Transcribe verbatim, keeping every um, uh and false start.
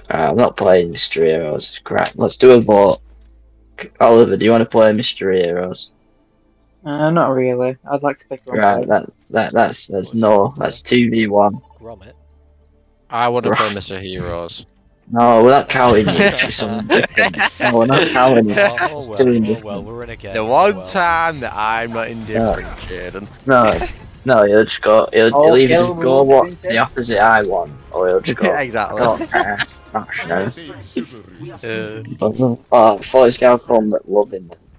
Uh, I'm not playing Mystery Heroes. It's crap. Let's do a vote. Oliver, do you want to play Mystery Heroes? Uh, not really. I'd like to pick one. Right, that that that's that's no. That's two v one. Grommet. I want to play Right. Mister Heroes. No, we're not counting you. It's something different. No, we're not counting you. Oh, It's well, doing oh, different. well, we're in a game. The one well. time that I'm not indifferent, Jaden. No, no, he'll just go. He'll, Oh, he'll either yeah, just go we'll what do the it. opposite I want, or he'll just go. Exactly. I don't care. Gosh, no. Uh, Oh, I thought this guy called McLovin.